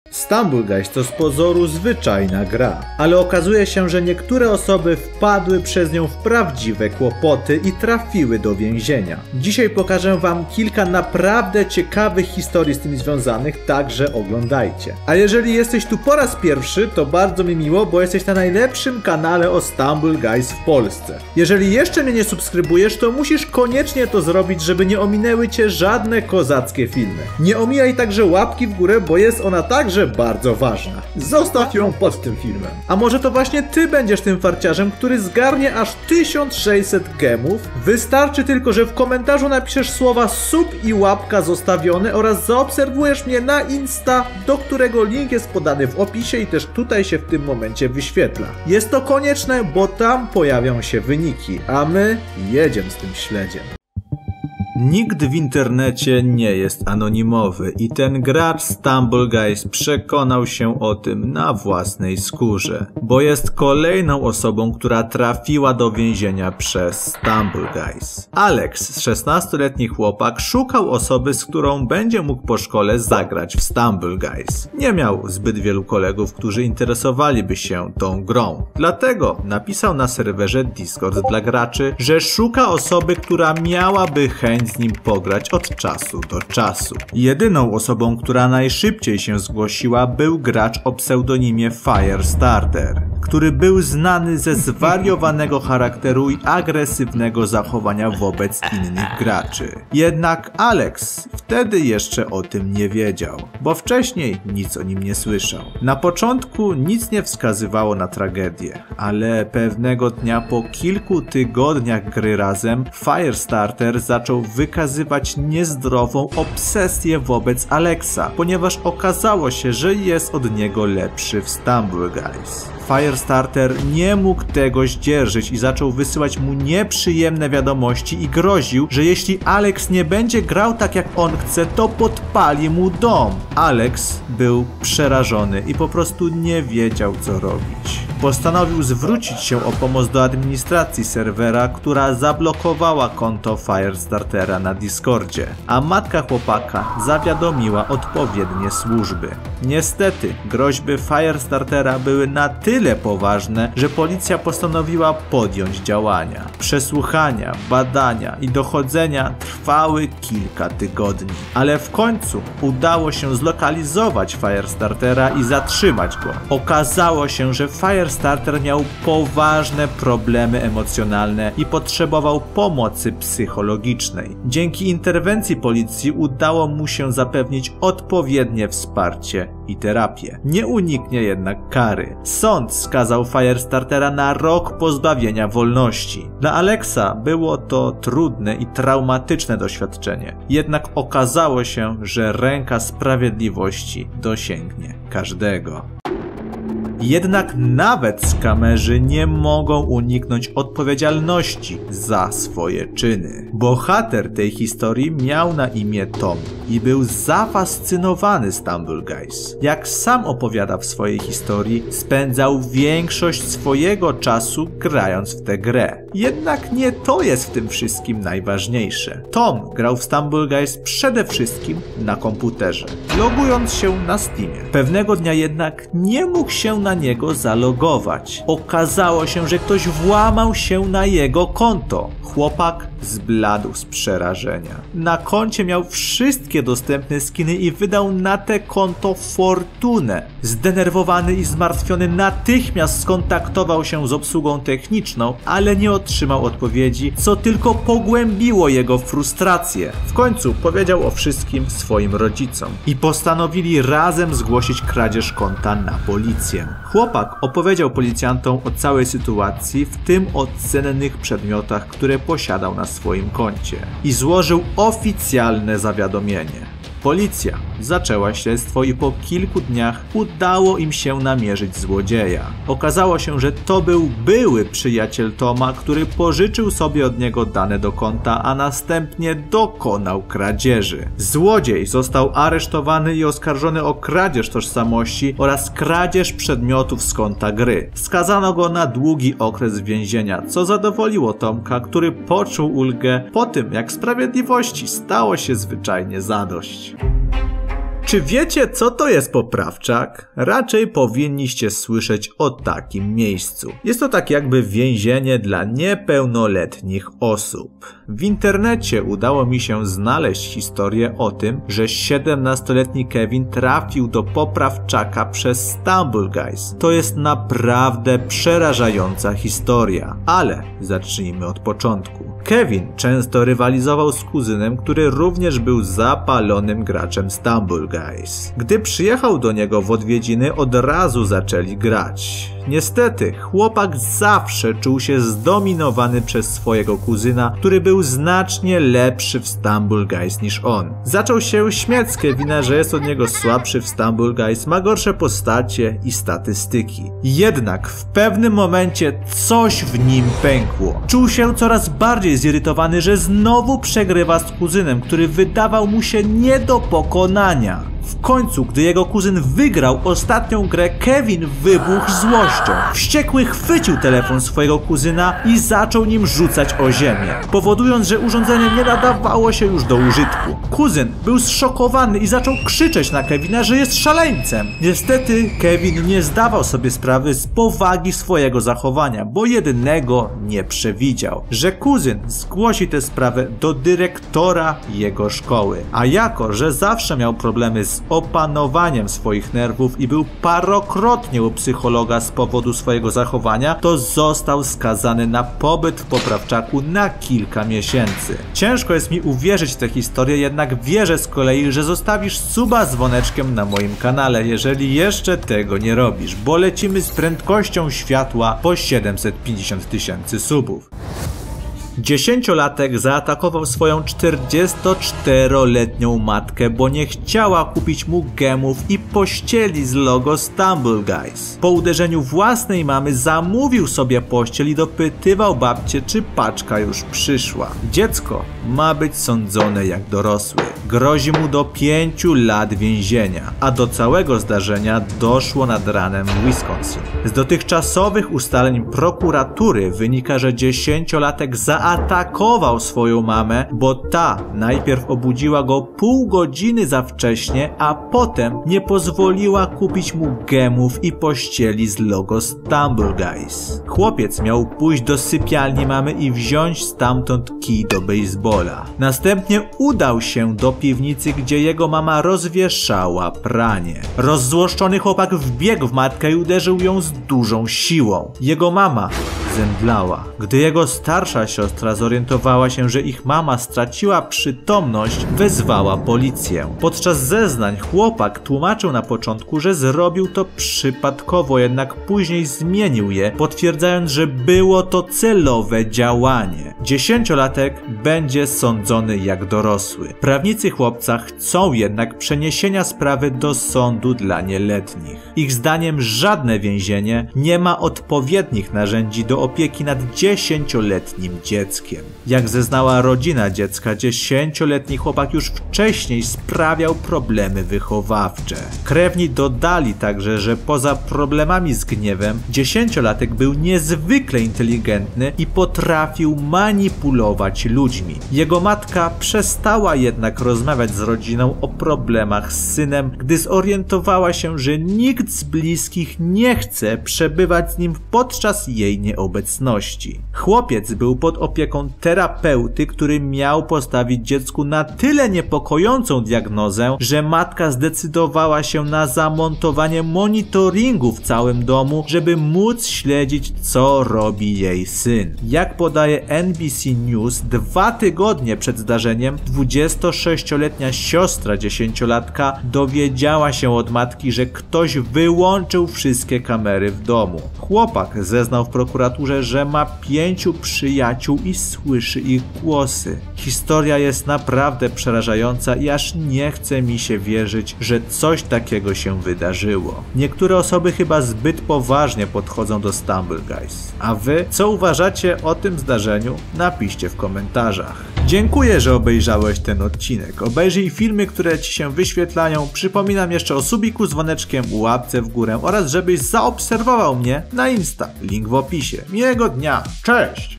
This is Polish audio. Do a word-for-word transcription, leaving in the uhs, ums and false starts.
Stumble Guys to z pozoru zwyczajna gra, ale okazuje się, że niektóre osoby wpadły przez nią w prawdziwe kłopoty i trafiły do więzienia. Dzisiaj pokażę wam kilka naprawdę ciekawych historii z tym związanych, także oglądajcie. A jeżeli jesteś tu po raz pierwszy, to bardzo mi miło, bo jesteś na najlepszym kanale o Stumble Guys w Polsce. Jeżeli jeszcze mnie nie subskrybujesz, to musisz koniecznie to zrobić, żeby nie ominęły cię żadne kozackie filmy. Nie omijaj także łapki w górę, bo jest ona także bardzo ważna. Zostaw ją pod tym filmem. A może to właśnie ty będziesz tym farciarzem, który zgarnie aż tysiąc sześćset gemów? Wystarczy tylko, że w komentarzu napiszesz słowa sub i łapka zostawione oraz zaobserwujesz mnie na Insta, do którego link jest podany w opisie i też tutaj się w tym momencie wyświetla. Jest to konieczne, bo tam pojawią się wyniki, a my jedziemy z tym śledziem. Nikt w internecie nie jest anonimowy i ten gracz Stumble Guys przekonał się o tym na własnej skórze, bo jest kolejną osobą, która trafiła do więzienia przez Stumble Guys. Alex, szesnastoletni chłopak, szukał osoby, z którą będzie mógł po szkole zagrać w Stumble Guys. Nie miał zbyt wielu kolegów, którzy interesowaliby się tą grą. Dlatego napisał na serwerze Discord dla graczy, że szuka osoby, która miałaby chęć z nim pograć od czasu do czasu. Jedyną osobą, która najszybciej się zgłosiła, był gracz o pseudonimie Firestarter, który był znany ze zwariowanego charakteru i agresywnego zachowania wobec innych graczy. Jednak Alex wtedy jeszcze o tym nie wiedział, bo wcześniej nic o nim nie słyszał. Na początku nic nie wskazywało na tragedię, ale pewnego dnia po kilku tygodniach gry razem Firestarter zaczął wykazywać niezdrową obsesję wobec Alexa, ponieważ okazało się, że jest od niego lepszy w Stumble Guys. Firestarter nie mógł tego zdzierżyć i zaczął wysyłać mu nieprzyjemne wiadomości i groził, że jeśli Alex nie będzie grał tak jak on chce, to podpali mu dom. Alex był przerażony i po prostu nie wiedział, co robić. Postanowił zwrócić się o pomoc do administracji serwera, która zablokowała konto Firestartera na Discordzie, a matka chłopaka zawiadomiła odpowiednie służby. Niestety, groźby Firestartera były na tyle poważne, że policja postanowiła podjąć działania. Przesłuchania, badania i dochodzenia trwały kilka tygodni, ale w końcu udało się zlokalizować Firestartera i zatrzymać go. Okazało się, że Firestarter miał poważne problemy emocjonalne i potrzebował pomocy psychologicznej. Dzięki interwencji policji udało mu się zapewnić odpowiednie wsparcie i terapię. Nie uniknie jednak kary. Sąd skazał Firestartera na rok pozbawienia wolności. Dla Alexa było to trudne i traumatyczne doświadczenie. Jednak okazało się, że ręka sprawiedliwości dosięgnie każdego. Jednak nawet skamerzy nie mogą uniknąć odpowiedzialności za swoje czyny. Bohater tej historii miał na imię Tom i był zafascynowany Stumble Guys. Jak sam opowiada w swojej historii, spędzał większość swojego czasu grając w tę grę. Jednak nie to jest w tym wszystkim najważniejsze. Tom grał w Stumble Guys przede wszystkim na komputerze, logując się na Steamie. Pewnego dnia jednak nie mógł się na niego zalogować. Okazało się, że ktoś włamał się na jego konto. Chłopak zbladł z przerażenia. Na koncie miał wszystkie dostępne skiny i wydał na te konto fortunę. Zdenerwowany i zmartwiony natychmiast skontaktował się z obsługą techniczną, ale nie otrzymał odpowiedzi, co tylko pogłębiło jego frustrację. W końcu powiedział o wszystkim swoim rodzicom i postanowili razem zgłosić kradzież konta na policję. Chłopak opowiedział policjantom o całej sytuacji, w tym o cennych przedmiotach, które posiadał na swoim koncie, i złożył oficjalne zawiadomienie. Policja zaczęła śledztwo i po kilku dniach udało im się namierzyć złodzieja. Okazało się, że to był były przyjaciel Toma, który pożyczył sobie od niego dane do konta, a następnie dokonał kradzieży. Złodziej został aresztowany i oskarżony o kradzież tożsamości oraz kradzież przedmiotów z konta gry. Skazano go na długi okres więzienia, co zadowoliło Tomka, który poczuł ulgę po tym, jak sprawiedliwości stało się zwyczajnie zadość. Czy wiecie, co to jest poprawczak? Raczej powinniście słyszeć o takim miejscu. Jest to tak jakby więzienie dla niepełnoletnich osób. W internecie udało mi się znaleźć historię o tym, że siedemnastoletni Kevin trafił do poprawczaka przez Stumble Guys. To jest naprawdę przerażająca historia. Ale zacznijmy od początku. Kevin często rywalizował z kuzynem, który również był zapalonym graczem Stumble Guys. Gdy przyjechał do niego w odwiedziny, od razu zaczęli grać. Niestety, chłopak zawsze czuł się zdominowany przez swojego kuzyna, który był znacznie lepszy w Stumble Guys niż on. Zaczął się śmiać z Kevina, że jest od niego słabszy w Stumble Guys, ma gorsze postacie i statystyki. Jednak w pewnym momencie coś w nim pękło. Czuł się coraz bardziej zirytowany, że znowu przegrywa z kuzynem, który wydawał mu się nie do pokonania. W końcu, gdy jego kuzyn wygrał ostatnią grę, Kevin wybuchł złością. Wściekły chwycił telefon swojego kuzyna i zaczął nim rzucać o ziemię, powodując, że urządzenie nie nadawało się już do użytku. Kuzyn był zszokowany i zaczął krzyczeć na Kevina, że jest szaleńcem. Niestety Kevin nie zdawał sobie sprawy z powagi swojego zachowania, bo jednego nie przewidział, że kuzyn zgłosi tę sprawę do dyrektora jego szkoły. A jako, że zawsze miał problemy z opanowaniem swoich nerwów i był parokrotnie u psychologa z powodu swojego zachowania, to został skazany na pobyt w poprawczaku na kilka miesięcy. Ciężko jest mi uwierzyć w tę historię, jednak wierzę z kolei, że zostawisz suba z dzwoneczkiem na moim kanale, jeżeli jeszcze tego nie robisz, bo lecimy z prędkością światła po siedemset pięćdziesiąt tysięcy subów. Dziesięciolatek zaatakował swoją czterdziestoczteroletnią matkę, bo nie chciała kupić mu gemów i pościeli z logo Stumble Guys. Po uderzeniu własnej mamy zamówił sobie pościel i dopytywał babcię, czy paczka już przyszła. Dziecko ma być sądzone jak dorosły. Grozi mu do pięciu lat więzienia, a do całego zdarzenia doszło nad ranem w Wisconsin. Z dotychczasowych ustaleń prokuratury wynika, że dziesięciolatek zaatakował swoją mamę, bo ta najpierw obudziła go pół godziny za wcześnie, a potem nie pozwoliła kupić mu gemów i pościeli z logo Stumble Guys. Chłopiec miał pójść do sypialni mamy i wziąć stamtąd kij do baseballa. Następnie udał się do piwnicy, gdzie jego mama rozwieszała pranie. Rozzłoszczony chłopak wbiegł w matkę i uderzył ją z dużą siłą. Jego mama zemdlała. Gdy jego starsza siostra zorientowała się, że ich mama straciła przytomność, wezwała policję. Podczas zeznań chłopak tłumaczył na początku, że zrobił to przypadkowo, jednak później zmienił je, potwierdzając, że było to celowe działanie. Dziesięciolatek będzie sądzony jak dorosły. Prawnicy chłopca chcą jednak przeniesienia sprawy do sądu dla nieletnich. Ich zdaniem żadne więzienie nie ma odpowiednich narzędzi do opieki nad dziesięcioletnim dzieckiem. Jak zeznała rodzina dziecka, dziesięcioletni chłopak już wcześniej sprawiał problemy wychowawcze. Krewni dodali także, że poza problemami z gniewem, dziesięciolatek był niezwykle inteligentny i potrafił manipulować ludźmi. Jego matka przestała jednak rozmawiać z rodziną o problemach z synem, gdy zorientowała się, że nikt z bliskich nie chce przebywać z nim podczas jej nieobecności. Chłopiec był pod opieką terapeuty, który miał postawić dziecku na tyle niepokojącą diagnozę, że matka zdecydowała się na zamontowanie monitoringu w całym domu, żeby móc śledzić, co robi jej syn. Jak podaje N B C News, dwa tygodnie przed zdarzeniem dwudziestosześcioletnia siostra dziesięciolatka dowiedziała się od matki, że ktoś wyłączył wszystkie kamery w domu. Chłopak zeznał w prokuraturze, że ma pięciu przyjaciół i słyszy ich głosy. Historia jest naprawdę przerażająca i aż nie chce mi się wierzyć, że coś takiego się wydarzyło. Niektóre osoby chyba zbyt poważnie podchodzą do Stumble Guys. A wy, co uważacie o tym zdarzeniu? Napiszcie w komentarzach. Dziękuję, że obejrzałeś ten odcinek. Obejrzyj filmy, które ci się wyświetlają. Przypominam jeszcze o subiku z dzwoneczkiem, łapce w górę oraz żebyś zaobserwował mnie na Insta. Link w opisie. Miłego dnia. Cześć!